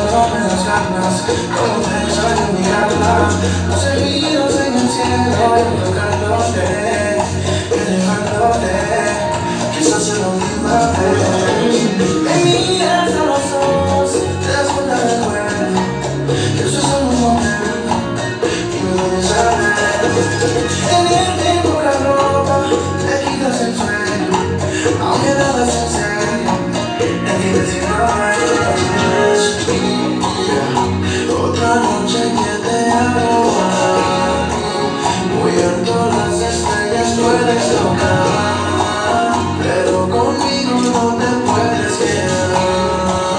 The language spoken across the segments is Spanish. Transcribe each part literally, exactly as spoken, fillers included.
solo me das ganas, como pensar en mirarla. Los servidos en el cielo, yo tocándote, elevándote, quizás sea la última vez. Me miras a los ojos, te das cuenta del cuerpo, que eso es solo un momento, y me voy a saber. Tenerte en poca ropa, te quitas el sueño, aunque nada es en serio, entiendes si no hay otra vez. Otra noche que te hago volar, muy alto las estrellas puedes tocar, pero conmigo no te puedes quedar.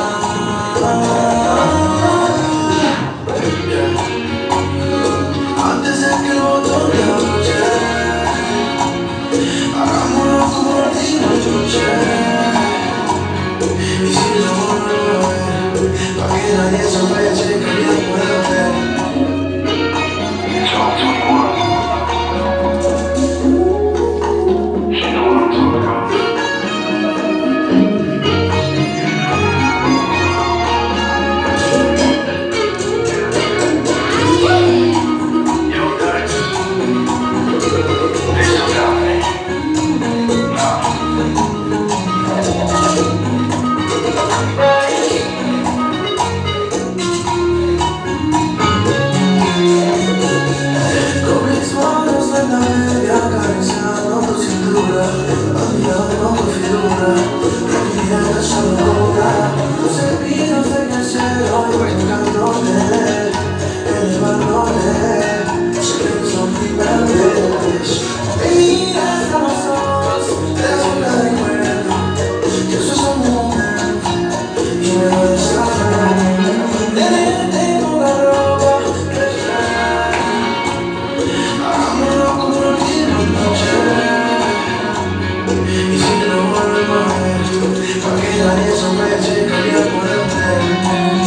Antes de que el botón te abroche, hagámoslo como la última noche. Y si no vuelvo a ver, pa' que nadie sospeche que ya puedo ver. Admirando tu figura, la mirada saludora, los servidos en el cielo, tocándote, elevándote, sé que son primaveras. Me miras a los ojos, te das cuenta del cuerpo, que eso es un momento, y me voy a saber. Tenerte en poca ropa, respirar, hagámoslo como la última noche. Y si no vuelvo a ver, pa' que nadie sospeche que ya puedo ver.